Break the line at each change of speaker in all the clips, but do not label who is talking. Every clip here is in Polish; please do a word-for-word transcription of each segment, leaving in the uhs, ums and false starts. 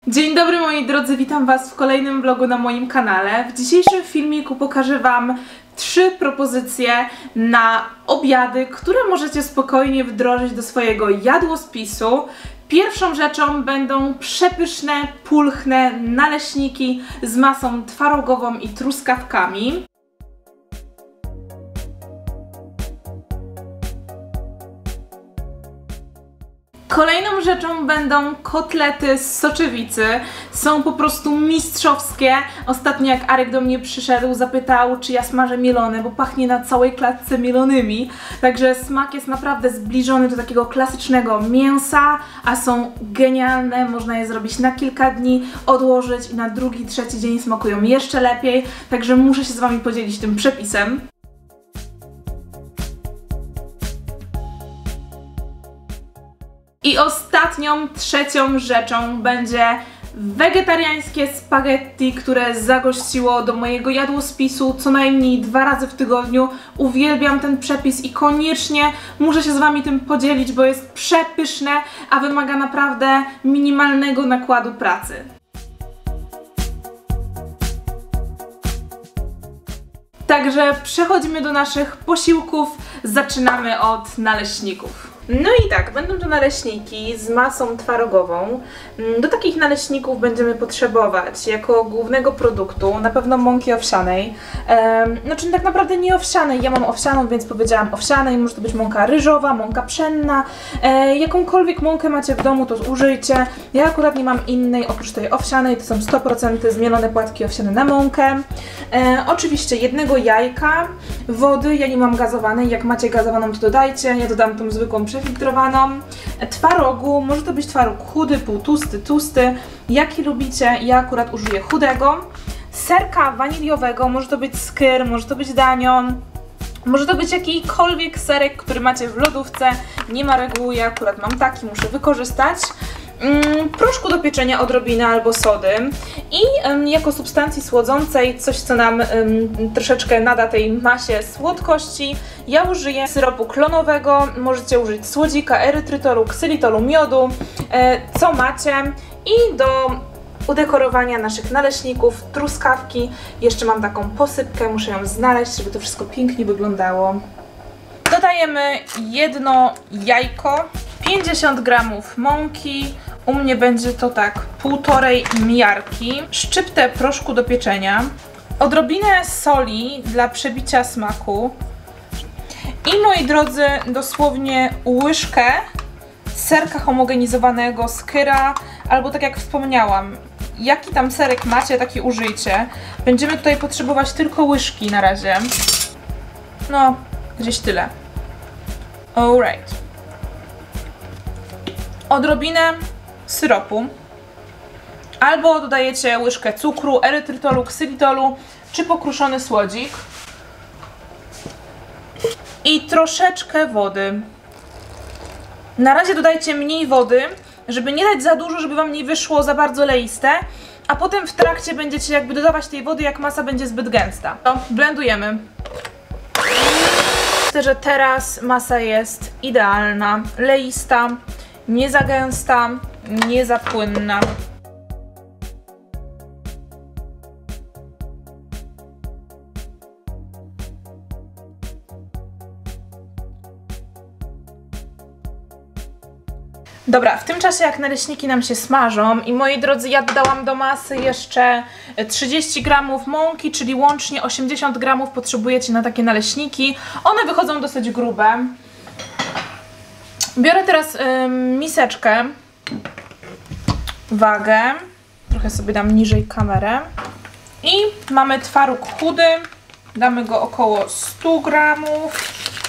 Dzień dobry moi drodzy, witam Was w kolejnym vlogu na moim kanale. W dzisiejszym filmiku pokażę Wam trzy propozycje na obiady, które możecie spokojnie wdrożyć do swojego jadłospisu. Pierwszą rzeczą będą przepyszne, pulchne naleśniki z masą twarogową i truskawkami. Kolejną rzeczą będą kotlety z soczewicy. Są po prostu mistrzowskie. Ostatnio jak Arek do mnie przyszedł, zapytał, czy ja smażę mielone, bo pachnie na całej klatce mielonymi. Także smak jest naprawdę zbliżony do takiego klasycznego mięsa, a są genialne. Można je zrobić na kilka dni, odłożyć i na drugi, trzeci dzień smakują jeszcze lepiej. Także muszę się z Wami podzielić tym przepisem. I ostatnią, trzecią rzeczą będzie wegetariańskie spaghetti, które zagościło do mojego jadłospisu co najmniej dwa razy w tygodniu. Uwielbiam ten przepis i koniecznie muszę się z Wami tym podzielić, bo jest przepyszne, a wymaga naprawdę minimalnego nakładu pracy. Także przechodzimy do naszych posiłków. Zaczynamy od naleśników. No i tak, będą to naleśniki z masą twarogową. Do takich naleśników będziemy potrzebować jako głównego produktu na pewno mąki owsianej. Ehm, znaczy tak naprawdę nie owsianej, ja mam owsianą, więc powiedziałam owsianej, może to być mąka ryżowa, mąka pszenna. E, jakąkolwiek mąkę macie w domu, to użyjcie. Ja akurat nie mam innej oprócz tej owsianej, to są sto procent zmielone płatki owsiane na mąkę. E, oczywiście jednego jajka, wody, ja nie mam gazowanej, jak macie gazowaną to dodajcie, ja dodam tą zwykłą przefiltrowaną, twarogu, może to być twaróg chudy, półtusty, tłusty, jaki lubicie, ja akurat użyję chudego, serka waniliowego, może to być skyr, może to być danion, może to być jakikolwiek serek, który macie w lodówce, nie ma reguły, ja akurat mam taki, muszę wykorzystać. Mm, proszku do pieczenia odrobinę albo sody i um, jako substancji słodzącej coś, co nam um, troszeczkę nada tej masie słodkości. Ja użyję syropu klonowego, możecie użyć słodzika, erytrytolu, ksylitolu, miodu, e, co macie. I do udekorowania naszych naleśników truskawki. Jeszcze mam taką posypkę, muszę ją znaleźć, żeby to wszystko pięknie wyglądało. Dodajemy jedno jajko, pięćdziesiąt gramów mąki, u mnie będzie to tak półtorej miarki, szczyptę proszku do pieczenia, odrobinę soli dla przebicia smaku i moi drodzy dosłownie łyżkę serka homogenizowanego, skyra, albo tak jak wspomniałam, jaki tam serek macie, taki użyjcie. Będziemy tutaj potrzebować tylko łyżki na razie, no gdzieś tyle. Alright. Odrobinę syropu, albo dodajecie łyżkę cukru, erytrytolu, ksylitolu, czy pokruszony słodzik i troszeczkę wody. Na razie dodajcie mniej wody, żeby nie dać za dużo, żeby Wam nie wyszło za bardzo leiste, a potem w trakcie będziecie jakby dodawać tej wody, jak masa będzie zbyt gęsta. To blendujemy. Myślę, że teraz masa jest idealna, leista, nie za gęsta, nie za płynna. Dobra, w tym czasie jak naleśniki nam się smażą i moi drodzy, ja dodałam do masy jeszcze trzydzieści gramów mąki, czyli łącznie osiemdziesiąt gramów potrzebujecie na takie naleśniki. One wychodzą dosyć grube. Biorę teraz y, miseczkę, wagę, trochę sobie dam niżej kamerę i mamy twaróg chudy, damy go około sto gramów.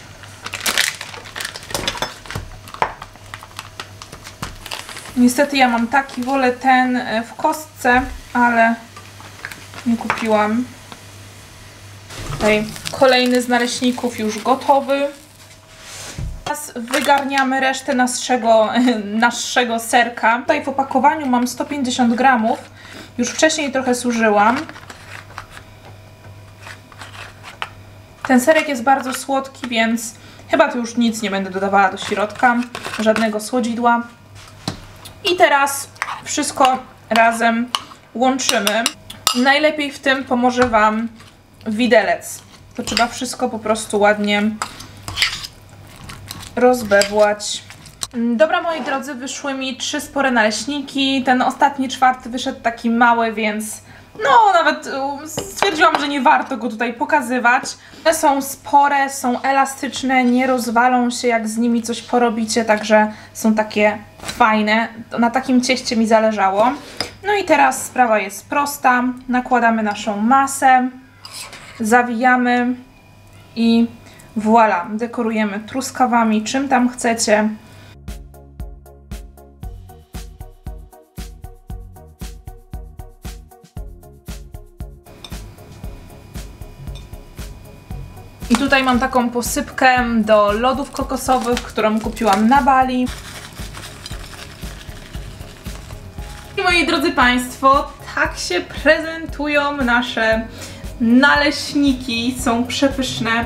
Niestety ja mam taki, wolę ten w kostce, ale nie kupiłam. Tutaj kolejny z naleśników już gotowy. Teraz wygarniamy resztę naszego, naszego serka. Tutaj w opakowaniu mam sto pięćdziesiąt gramów. Już wcześniej trochę zużyłam. Ten serek jest bardzo słodki, więc chyba tu już nic nie będę dodawała do środka. Żadnego słodzidła. I teraz wszystko razem łączymy. Najlepiej w tym pomoże Wam widelec. To trzeba wszystko po prostu ładnie rozbebłać. Dobra, moi drodzy, wyszły mi trzy spore naleśniki. Ten ostatni, czwarty wyszedł taki mały, więc no nawet stwierdziłam, że nie warto go tutaj pokazywać. One są spore, są elastyczne, nie rozwalą się jak z nimi coś porobicie, także są takie fajne. Na takim cieście mi zależało. No i teraz sprawa jest prosta. Nakładamy naszą masę, zawijamy i voilà, dekorujemy truskawami, czym tam chcecie. I tutaj mam taką posypkę do lodów kokosowych, którą kupiłam na Bali. I moi drodzy Państwo, tak się prezentują nasze naleśniki. Są przepyszne.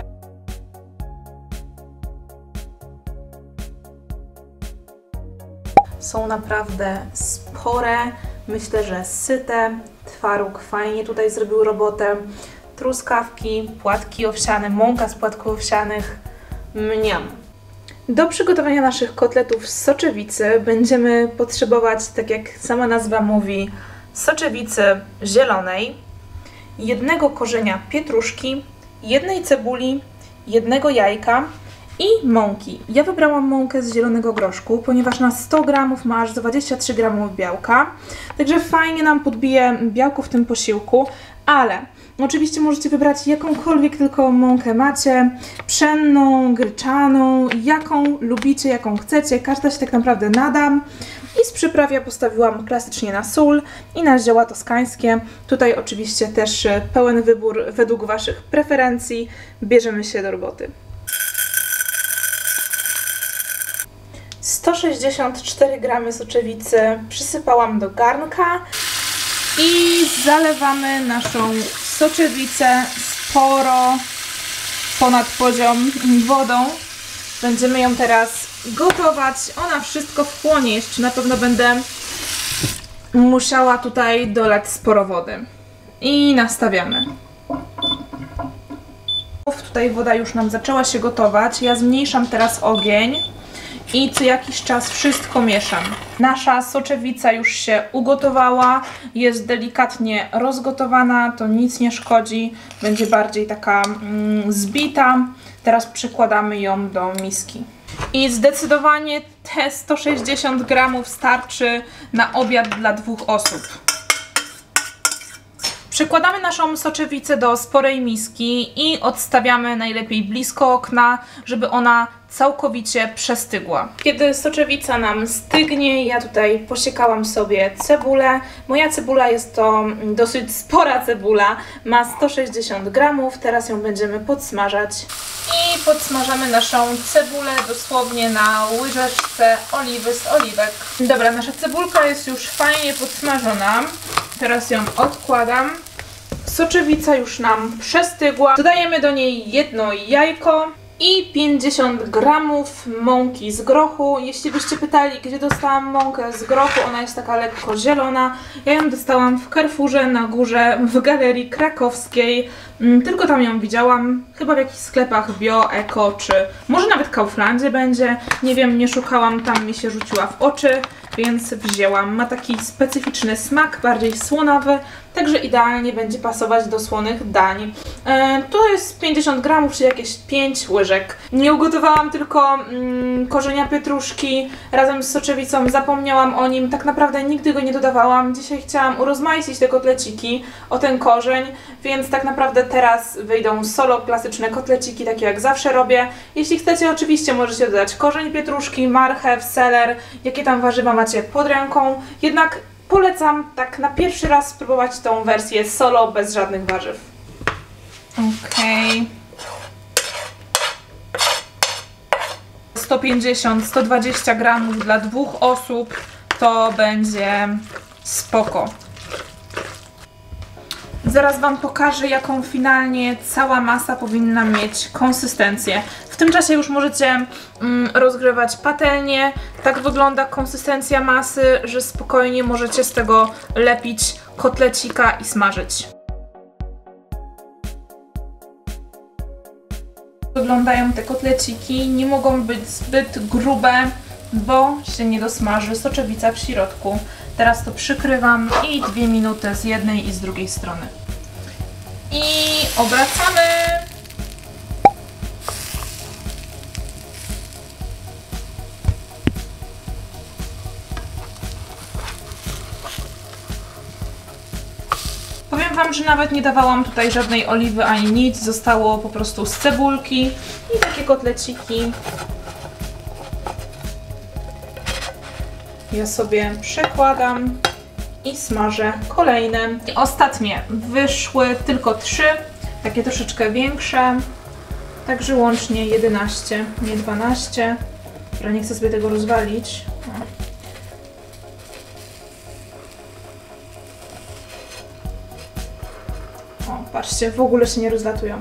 Są naprawdę spore, myślę, że syte. Twaróg fajnie tutaj zrobił robotę. Truskawki, płatki owsiane, mąka z płatków owsianych. Mniam. Do przygotowania naszych kotletów z soczewicy będziemy potrzebować, tak jak sama nazwa mówi, soczewicy zielonej, jednego korzenia pietruszki, jednej cebuli, jednego jajka i mąki. Ja wybrałam mąkę z zielonego groszku, ponieważ na sto gramów ma aż dwadzieścia trzy gramy białka, także fajnie nam podbije białko w tym posiłku, ale oczywiście możecie wybrać jakąkolwiek tylko mąkę macie, pszenną, gryczaną, jaką lubicie, jaką chcecie, każda się tak naprawdę nada. I z przypraw ja postawiłam klasycznie na sól i na zioła toskańskie. Tutaj oczywiście też pełen wybór według Waszych preferencji. Bierzemy się do roboty. sto sześćdziesiąt cztery gramy soczewicy przysypałam do garnka i zalewamy naszą soczewicę sporo ponad poziom wodą. Będziemy ją teraz gotować. Ona wszystko wchłonie. Jeszcze na pewno będę musiała tutaj dolać sporo wody. I nastawiamy. Tutaj woda już nam zaczęła się gotować. Ja zmniejszam teraz ogień i co jakiś czas wszystko mieszam. Nasza soczewica już się ugotowała, jest delikatnie rozgotowana, to nic nie szkodzi, będzie bardziej taka mm, zbita. Teraz przykładamy ją do miski. I zdecydowanie te sto sześćdziesiąt gramów starczy na obiad dla dwóch osób. Przykładamy naszą soczewicę do sporej miski i odstawiamy najlepiej blisko okna, żeby ona całkowicie przestygła. Kiedy soczewica nam stygnie, ja tutaj posiekałam sobie cebulę. Moja cebula jest to dosyć spora cebula, ma sto sześćdziesiąt gramów. Teraz ją będziemy podsmażać. I podsmażamy naszą cebulę dosłownie na łyżeczce oliwy z oliwek. Dobra, nasza cebulka jest już fajnie podsmażona. Teraz ją odkładam. Soczewica już nam przestygła. Dodajemy do niej jedno jajko i pięćdziesiąt gramów mąki z grochu. Jeśli byście pytali, gdzie dostałam mąkę z grochu, ona jest taka lekko zielona. Ja ją dostałam w Carrefourze na górze w Galerii Krakowskiej. Tylko tam ją widziałam, chyba w jakichś sklepach bio, eko, czy może nawet Kauflandzie będzie. Nie wiem, nie szukałam, tam mi się rzuciła w oczy, więc wzięłam. Ma taki specyficzny smak, bardziej słonawy, także idealnie będzie pasować do słonych dań. E, to jest pięćdziesiąt gramów, czyli jakieś pięć łyżek. Nie ugotowałam tylko mm, korzenia pietruszki razem z soczewicą, zapomniałam o nim, tak naprawdę nigdy go nie dodawałam. Dzisiaj chciałam urozmaicić te kotleciki o ten korzeń, więc tak naprawdę teraz wyjdą solo klasyczne kotleciki, takie jak zawsze robię. Jeśli chcecie, oczywiście możecie dodać korzeń pietruszki, marchew, seler, jakie tam warzywa macie pod ręką, jednak polecam tak na pierwszy raz spróbować tą wersję solo, bez żadnych warzyw. Okej. sto pięćdziesiąt do stu dwudziestu gramów dla dwóch osób to będzie spoko. Zaraz Wam pokażę, jaką finalnie cała masa powinna mieć konsystencję. W W tym czasie już możecie mm, rozgrywać patelnię. Tak wygląda konsystencja masy, że spokojnie możecie z tego lepić kotlecika i smażyć. Wyglądają te kotleciki, nie mogą być zbyt grube, bo się nie dosmaży soczewica w środku. Teraz to przykrywam i dwie minuty z jednej i z drugiej strony. I obracamy. Powiem Wam, że nawet nie dawałam tutaj żadnej oliwy ani nic, zostało po prostu z cebulki i takie kotleciki. Ja sobie przekładam i smażę kolejne. I ostatnie wyszły tylko trzy, takie troszeczkę większe, także łącznie jedenaście, nie dwanaście. Dobra, nie chcę sobie tego rozwalić. O, patrzcie, w ogóle się nie rozlatują.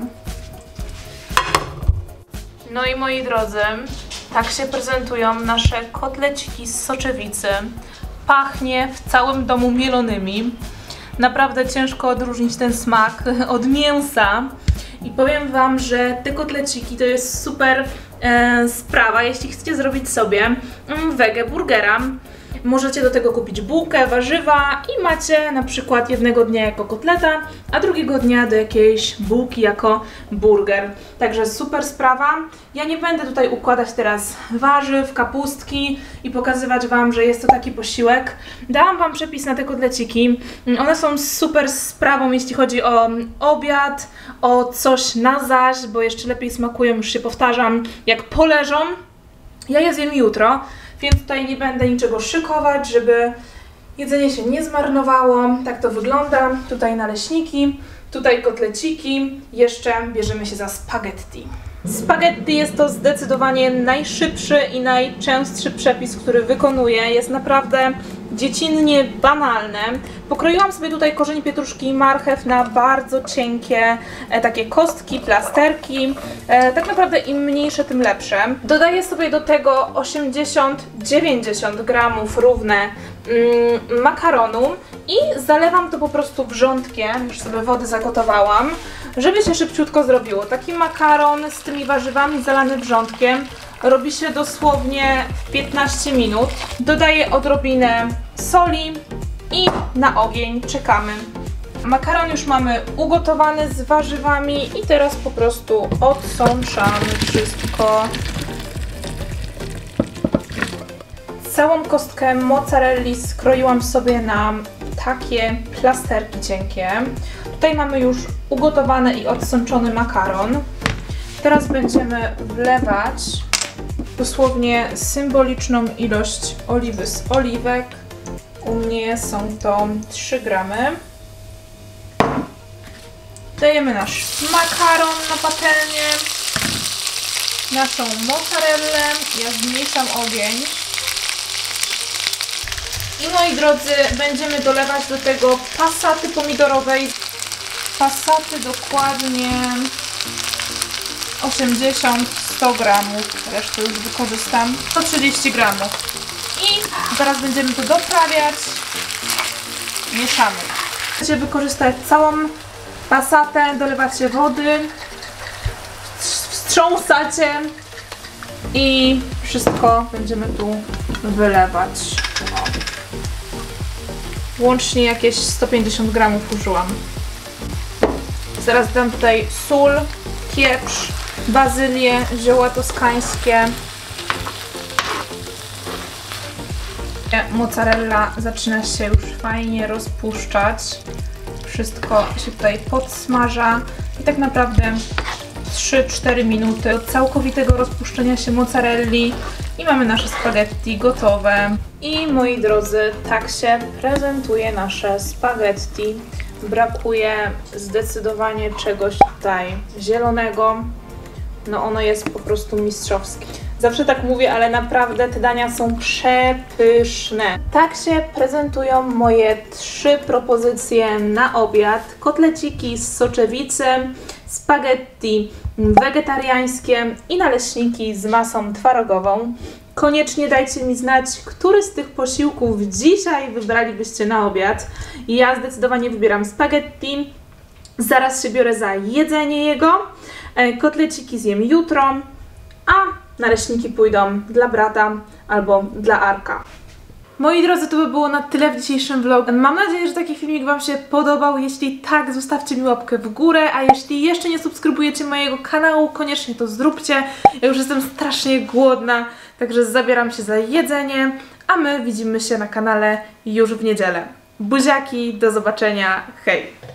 No i moi drodzy, tak się prezentują nasze kotleciki z soczewicy. Pachnie w całym domu mielonymi. Naprawdę ciężko odróżnić ten smak od mięsa. I powiem Wam, że te kotleciki to jest super e, sprawa, jeśli chcecie zrobić sobie mm, wege burgera. Możecie do tego kupić bułkę, warzywa i macie na przykład jednego dnia jako kotleta, a drugiego dnia do jakiejś bułki jako burger. Także super sprawa. Ja nie będę tutaj układać teraz warzyw, kapustki i pokazywać Wam, że jest to taki posiłek. Dałam Wam przepis na te kotleciki. One są super sprawą, jeśli chodzi o obiad, o coś na zaś, bo jeszcze lepiej smakują, już się powtarzam, jak poleżą. Ja je zjem jutro. Więc tutaj nie będę niczego szykować, żeby jedzenie się nie zmarnowało. Tak to wygląda. Tutaj naleśniki, tutaj kotleciki. Jeszcze bierzemy się za spaghetti. Spaghetti jest to zdecydowanie najszybszy i najczęstszy przepis, który wykonuję. Jest naprawdę dziecinnie banalne. Pokroiłam sobie tutaj korzeń pietruszki i marchew na bardzo cienkie e, takie kostki, plasterki. E, tak naprawdę im mniejsze, tym lepsze. Dodaję sobie do tego osiemdziesiąt do dziewięćdziesięciu gramów równe mm, makaronu i zalewam to po prostu wrzątkiem, już sobie wody zagotowałam, żeby się szybciutko zrobiło. Taki makaron z tymi warzywami zalany wrzątkiem robi się dosłownie w piętnaście minut. Dodaję odrobinę soli i na ogień czekamy. Makaron już mamy ugotowany z warzywami i teraz po prostu odsączamy wszystko. Całą kostkę mozzarelli skroiłam sobie na takie plasterki cienkie. Tutaj mamy już ugotowany i odsączony makaron. Teraz będziemy wlewać dosłownie symboliczną ilość oliwy z oliwek. U mnie są to trzy gramy. Dajemy nasz makaron na patelnię, naszą mozzarellę. Ja zmniejszam ogień. I moi drodzy, będziemy dolewać do tego passaty pomidorowej. Passaty dokładnie osiemdziesiąt do stu gramów, resztę już wykorzystam, sto trzydzieści gramów. I zaraz będziemy to doprawiać, mieszamy. Chcecie wykorzystać całą passatę, dolewacie wody, wstrząsacie i wszystko będziemy tu wylewać. O. Łącznie jakieś sto pięćdziesiąt gramów użyłam. Zaraz dam tutaj sól, pieprz, bazylię, zioła toskańskie. Mozzarella zaczyna się już fajnie rozpuszczać. Wszystko się tutaj podsmaża i tak naprawdę trzy cztery minuty od całkowitego rozpuszczenia się mozzarelli i mamy nasze spaghetti gotowe. I moi drodzy, tak się prezentuje nasze spaghetti. Brakuje zdecydowanie czegoś tutaj zielonego. No ono jest po prostu mistrzowskie. Zawsze tak mówię, ale naprawdę te dania są przepyszne. Tak się prezentują moje trzy propozycje na obiad. Kotleciki z soczewicy, spaghetti wegetariańskie i naleśniki z masą twarogową. Koniecznie dajcie mi znać, który z tych posiłków dzisiaj wybralibyście na obiad. Ja zdecydowanie wybieram spaghetti. Zaraz się biorę za jedzenie jego. Kotleciki zjem jutro, a naleśniki pójdą dla brata albo dla Arka. Moi drodzy, to by było na tyle w dzisiejszym vlogu. Mam nadzieję, że taki filmik Wam się podobał. Jeśli tak, zostawcie mi łapkę w górę, a jeśli jeszcze nie subskrybujecie mojego kanału, koniecznie to zróbcie. Ja już jestem strasznie głodna, także zabieram się za jedzenie, a my widzimy się na kanale już w niedzielę. Buziaki, do zobaczenia, hej!